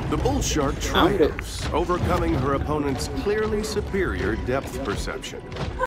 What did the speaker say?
The bull shark triumphs, overcoming her opponent's clearly superior depth perception.